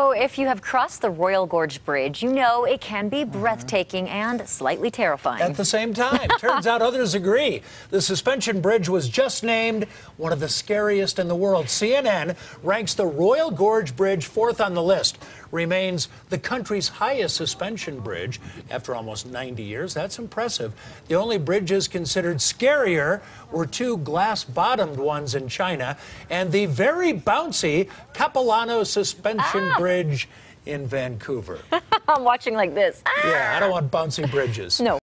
So if you have crossed the Royal Gorge Bridge, you know it can be breathtaking and slightly terrifying. At the same time, turns out others agree. The suspension bridge was just named one of the scariest in the world. CNN ranks the Royal Gorge Bridge fourth on the list. Remains the country's highest suspension bridge after almost 90 years. That's impressive. The only bridges considered scarier were two glass-bottomed ones in China and the very bouncy Capilano Suspension Bridge in Vancouver. I'm watching like this. Yeah, I don't want bouncy bridges. No.